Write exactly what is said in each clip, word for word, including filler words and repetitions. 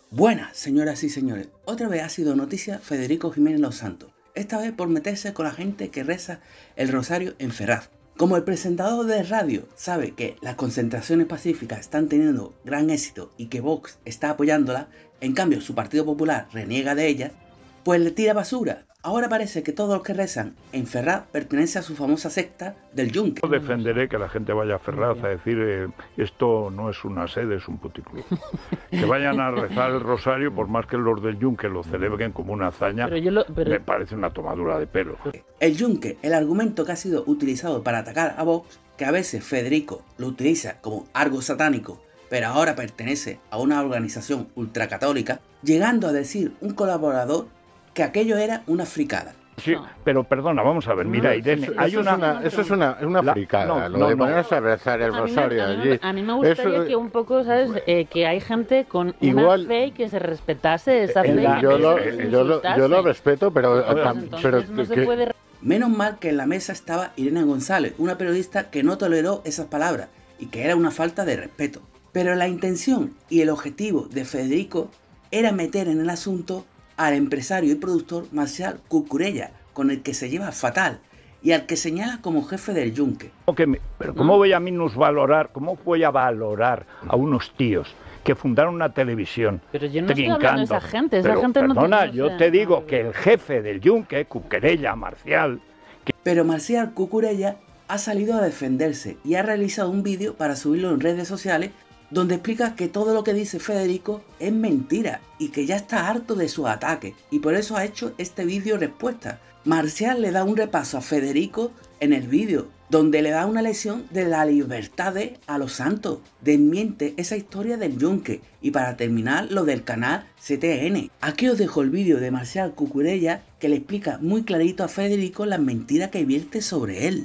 Buenas, señoras y señores. Otra vez ha sido noticia Federico Jiménez Los Santos, esta vez por meterse con la gente que reza el rosario en Ferraz. Como el presentador de radio sabe que las concentraciones pacíficas están teniendo gran éxito y que Vox está apoyándolas, en cambio su Partido Popular reniega de ellas, pues le tira basura. Ahora parece que todos los que rezan en Ferraz pertenecen a su famosa secta del Yunque. Yo defenderé que la gente vaya a Ferraz a decir eh, esto no es una sede, es un puticlub. Que vayan a rezar el rosario, por más que los del Yunque lo celebren como una hazaña, pero yo lo, pero... me parece una tomadura de pelo. El Yunque, el argumento que ha sido utilizado para atacar a Vox, que a veces Federico lo utiliza como algo satánico, pero ahora pertenece a una organización ultracatólica, llegando a decir un colaborador que aquello era una fricada. Sí, pero perdona, vamos a ver, mira, Irene, eso, hay eso una... Es una eso es una, una la, fricada, no, lo no, de ponerse no. a rezar el rosario a mí, allí. A mí me gustaría eso, que un poco, ¿sabes? Eh, que hay gente con igual, una fe y que se respetase esa fe. La, yo, lo, yo, lo, yo lo respeto, pero... Pues pero no se que, puede... Menos mal que en la mesa estaba Irene González, una periodista que no toleró esas palabras y que era una falta de respeto. Pero la intención y el objetivo de Federico era meter en el asunto al empresario y productor Marcial Cucurella, con el que se lleva fatal y al que señala como jefe del Yunque. Pero ¿cómo voy a minusvalorar, cómo voy a valorar a unos tíos que fundaron una televisión? Pero yo no trincando. estoy hablando de esa gente, esa Pero, gente no perdona, tiene, yo o sea, te digo no, que el jefe del Yunque, Cucurella, Marcial... Que... Pero Marcial Cucurella ha salido a defenderse y ha realizado un vídeo para subirlo en redes sociales donde explica que todo lo que dice Federico es mentira y que ya está harto de sus ataques y por eso ha hecho este vídeo respuesta. Marcial le da un repaso a Federico en el vídeo, donde le da una lección de la libertad de a los santos, desmiente esa historia del Yunque y para terminar lo del canal C T N. Aquí os dejo el vídeo de Marcial Cucurella que le explica muy clarito a Federico las mentiras que vierte sobre él.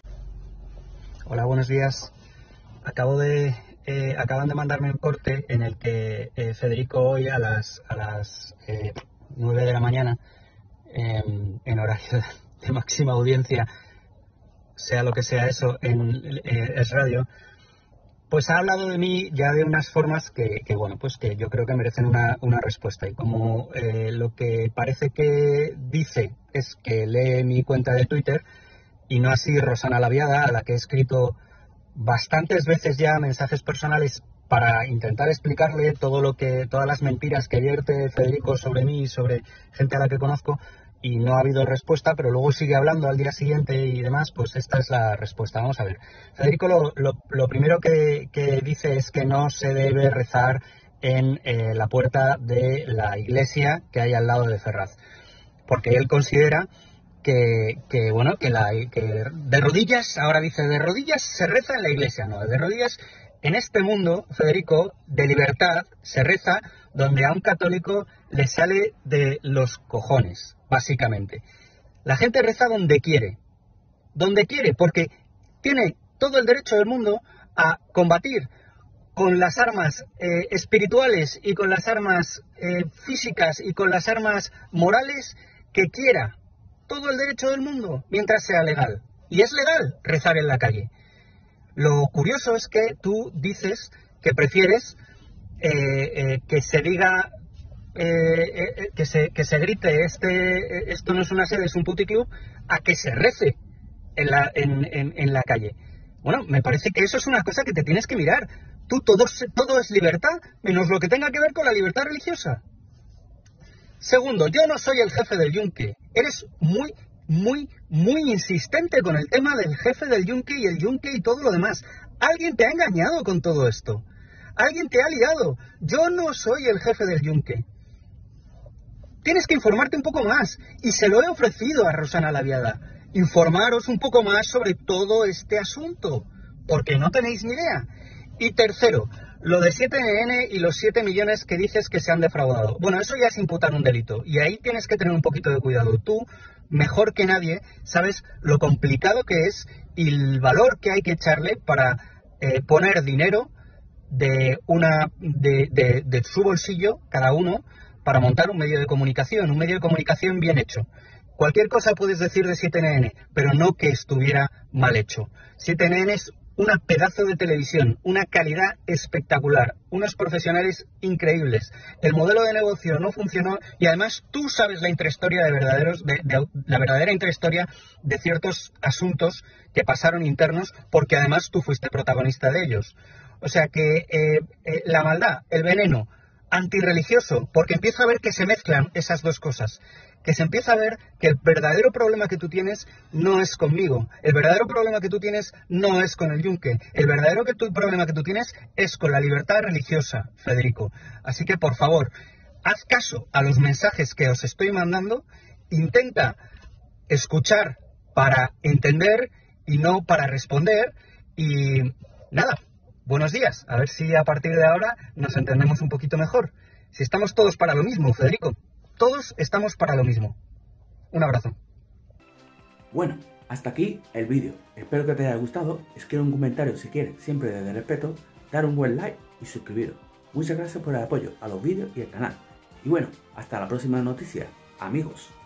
Hola, buenos días. Acabo de... Eh, acaban de mandarme un corte en el que eh, Federico hoy a las, a las eh, nueve de la mañana, eh, en horario de máxima audiencia, sea lo que sea eso, en eh, Es Radio, pues ha hablado de mí ya de unas formas que, que bueno, pues que yo creo que merecen una, una respuesta. Y como eh, lo que parece que dice es que lee mi cuenta de Twitter y no así Rosana Laviada, a la que he escrito bastantes veces ya mensajes personales para intentar explicarle todo lo que, todas las mentiras que vierte Federico sobre mí y sobre gente a la que conozco, y no ha habido respuesta, pero luego sigue hablando al día siguiente y demás. Pues esta es la respuesta. Vamos a ver. Federico lo, lo, lo primero que, que dice es que no se debe rezar en eh, la puerta de la iglesia que hay al lado de Ferraz, porque él considera Que, que bueno, que, la, que de rodillas, ahora dice, de rodillas se reza en la iglesia. No, de rodillas en este mundo, Federico, de libertad, se reza donde a un católico le sale de los cojones, básicamente. La gente reza donde quiere, donde quiere, porque tiene todo el derecho del mundo a combatir con las armas eh, espirituales y con las armas eh, físicas y con las armas morales que quiera. Todo el derecho del mundo, mientras sea legal. Y es legal rezar en la calle. Lo curioso es que tú dices que prefieres eh, eh, que se diga, eh, eh, que, se, que se grite, este, esto no es una sede, es un puticlub, a que se rece en la, en, en, en la calle. Bueno, me parece que eso es una cosa que te tienes que mirar. Tú, todo, todo es libertad, menos lo que tenga que ver con la libertad religiosa. Segundo, yo no soy el jefe del Yunque. Eres muy, muy, muy insistente con el tema del jefe del Yunque y el Yunque y todo lo demás. Alguien te ha engañado con todo esto. Alguien te ha liado. Yo no soy el jefe del Yunque. Tienes que informarte un poco más. Y se lo he ofrecido a Rosana Laviada. Informaros un poco más sobre todo este asunto, porque no tenéis ni idea. Y tercero, lo de siete N N y los siete millones que dices que se han defraudado. Bueno, eso ya es imputar un delito. Y ahí tienes que tener un poquito de cuidado. Tú, mejor que nadie, sabes lo complicado que es y el valor que hay que echarle para eh, poner dinero de, una, de, de, de su bolsillo, cada uno, para montar un medio de comunicación. Un medio de comunicación bien hecho. Cualquier cosa puedes decir de siete N N, pero no que estuviera mal hecho. siete N N es una pedazo de televisión, una calidad espectacular, unos profesionales increíbles. El modelo de negocio no funcionó y además tú sabes la intrahistoria de verdaderos, de, de, la verdadera intrahistoria de ciertos asuntos que pasaron internos, porque además tú fuiste protagonista de ellos. O sea que eh, eh, la maldad, el veneno antirreligioso, porque empieza a ver que se mezclan esas dos cosas. Que se empieza a ver que el verdadero problema que tú tienes no es conmigo, el verdadero problema que tú tienes no es con el yunque, el verdadero que tu, problema que tú tienes es con la libertad religiosa, Federico. Así que, por favor, haz caso a los mensajes que os estoy mandando, intenta escuchar para entender y no para responder, y nada, buenos días, a ver si a partir de ahora nos entendemos un poquito mejor. Si estamos todos para lo mismo, Federico. Todos estamos para lo mismo. Un abrazo. Bueno, hasta aquí el vídeo. Espero que te haya gustado. Escribe un comentario si quieres, siempre desde respeto. Dar un buen like y suscribiros. Muchas gracias por el apoyo a los vídeos y al canal. Y bueno, hasta la próxima noticia, amigos.